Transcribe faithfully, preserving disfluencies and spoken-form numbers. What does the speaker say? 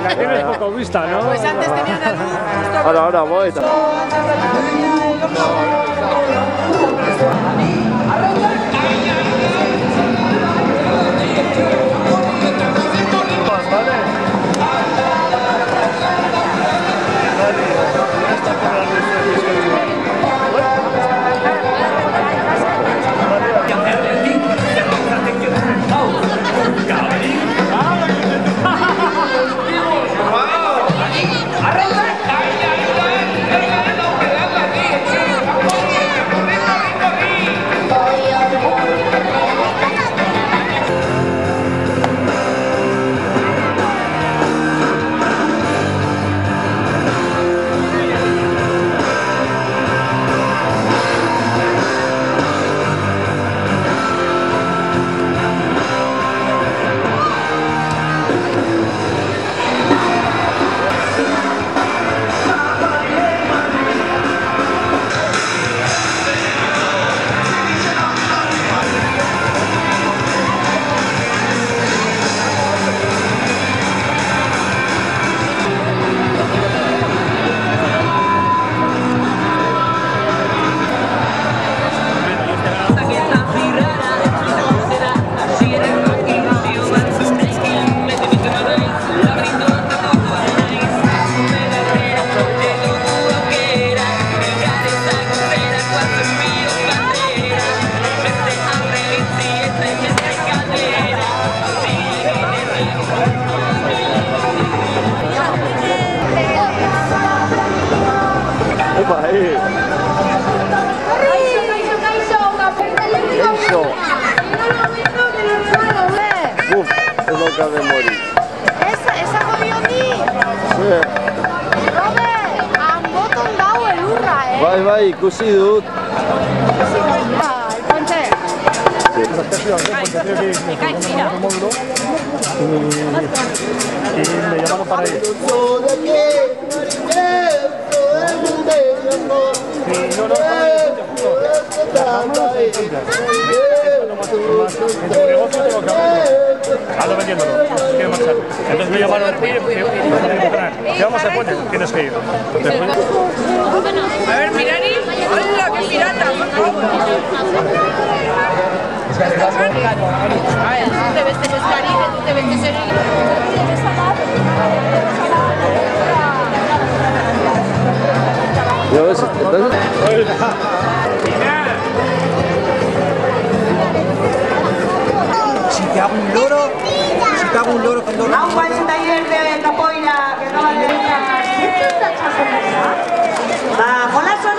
La tienes poco vista, ¿no? Pues antes tenía una luz. Ahora, ahora voy. Uf, es loca de morir. Esa, esa jodió a mí. Sí. Robert, han botondado el urra, eh. Vai, vai, ikusi dut. El ponche. Y me llamaron para ir. Sí, no, no, ando vendiéndolo, quiero marchar. Entonces me llamaron y ¿qué vamos a poner? Tienes que ir. A ver, Mirani. ¡Hola, qué pirata! A ver, tú te ves en el Caribe, tú te ves en el... Yo ves, entonces... Si te hago un loro, si te hago un loro con loro. Agua, ese taller de capoeira que acaba de entrar. Ah, hola,